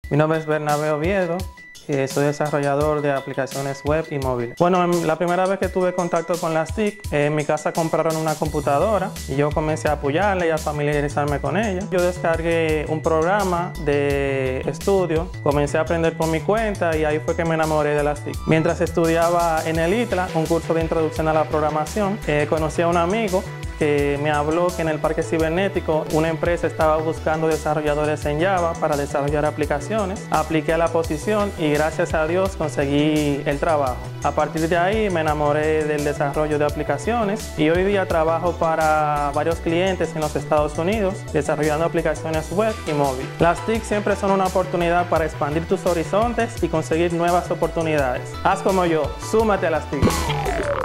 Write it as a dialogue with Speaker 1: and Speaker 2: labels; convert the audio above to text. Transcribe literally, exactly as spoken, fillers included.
Speaker 1: Mi nombre es Bernabé Oviedo. Eh, soy desarrollador de aplicaciones web y móviles. Bueno, la primera vez que tuve contacto con las T I C, eh, en mi casa compraron una computadora y yo comencé a apoyarla y a familiarizarme con ella. Yo descargué un programa de estudio, comencé a aprender por mi cuenta y ahí fue que me enamoré de las T I C. Mientras estudiaba en el I T L A, un curso de introducción a la programación, eh, conocí a un amigo que me habló que en el parque cibernético una empresa estaba buscando desarrolladores en Java para desarrollar aplicaciones. Apliqué a la posición y gracias a Dios conseguí el trabajo. A partir de ahí me enamoré del desarrollo de aplicaciones y hoy día trabajo para varios clientes en los Estados Unidos desarrollando aplicaciones web y móvil. Las T I C siempre son una oportunidad para expandir tus horizontes y conseguir nuevas oportunidades. Haz como yo, súmate a las T I C.